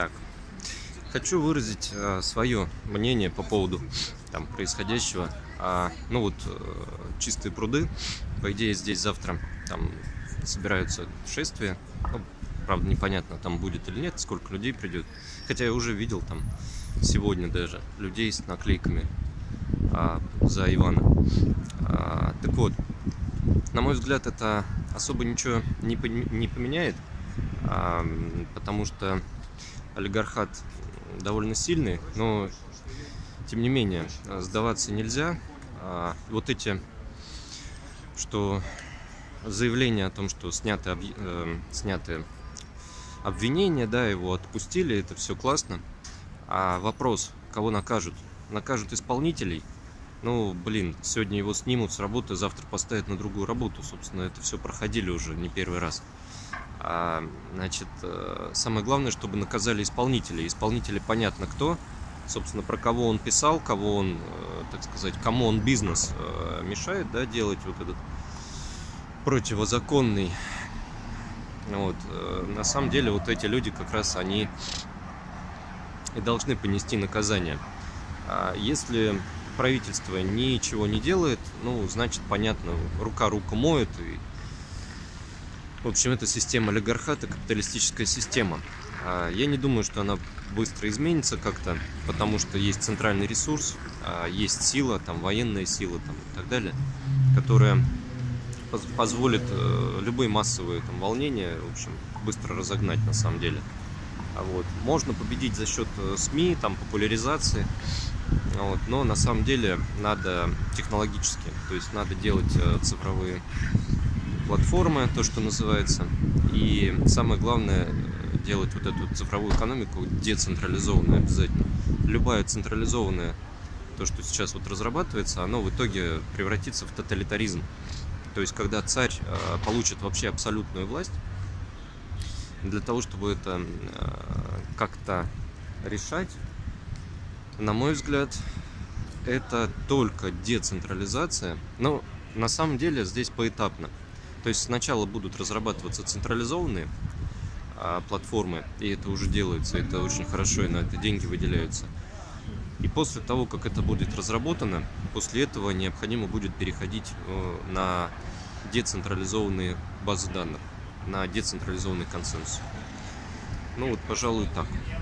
Так, хочу выразить свое мнение по поводу происходящего. Чистые пруды, по идее, здесь завтра там собираются шествия. Правда, непонятно, там будет или нет, сколько людей придет. Хотя я уже видел там сегодня даже людей с наклейками за Ивана. Так вот, на мой взгляд, это особо ничего не поменяет, потому что олигархат довольно сильный, но тем не менее сдаваться нельзя. Вот эти, что заявление о том, что сняты обвинения, да, его отпустили, это все классно. А вопрос, кого накажут? Накажут исполнителей. Сегодня его снимут с работы, завтра поставят на другую работу. Собственно, это все проходили уже не первый раз. Самое главное, чтобы наказали исполнителей. Исполнители понятно кто. Собственно, про кого он писал, кого он, кому он бизнес мешает, да, делать вот этот противозаконный. На самом деле, вот эти люди как раз они и должны понести наказание. Если правительство ничего не делает, значит, понятно, рука руку моет. И, в общем, это система олигархата, капиталистическая система. Я не думаю, что она быстро изменится как-то, потому что есть центральный ресурс, есть сила, военная сила и так далее, которая позволит любые массовые волнения, в общем, быстро разогнать на самом деле. Можно победить за счет СМИ, популяризации, но на самом деле надо технологически, то есть надо делать цифровые платформы, то, что называется, и самое главное делать вот эту цифровую экономику децентрализованную обязательно. Любая централизованная, то, что сейчас разрабатывается, оно в итоге превратится в тоталитаризм. То есть, когда царь получит вообще абсолютную власть, для того, чтобы это как-то решать, на мой взгляд, это только децентрализация. Но на самом деле здесь поэтапно. То есть сначала будут разрабатываться централизованные платформы, и это уже делается, это очень хорошо, и на это деньги выделяются. И после того, как это будет разработано, после этого необходимо будет переходить на децентрализованные базы данных, на децентрализованный консенсус. Пожалуй, так.